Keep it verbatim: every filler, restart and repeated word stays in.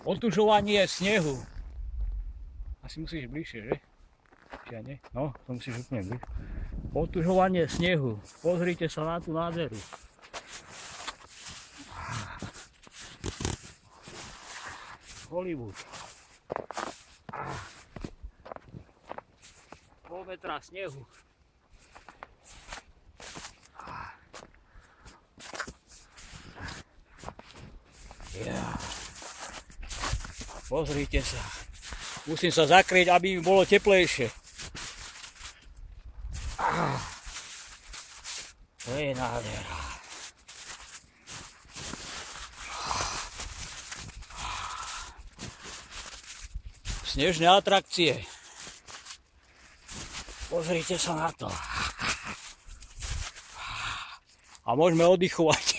Otužovanie snehu. Asi musíš bližšie, že? Či aj nie? No, to musíš úplne bližšie. Otužovanie snehu. Pozrite sa na tú nádheru. Hollywood. Pol metra snehu. Yeah. Pozrite sa. Musím sa zakryť, aby mi bolo teplejšie. Ah. To je nádhera. Snežné atrakcie. Pozrite sa na to. A môžeme oddychovať.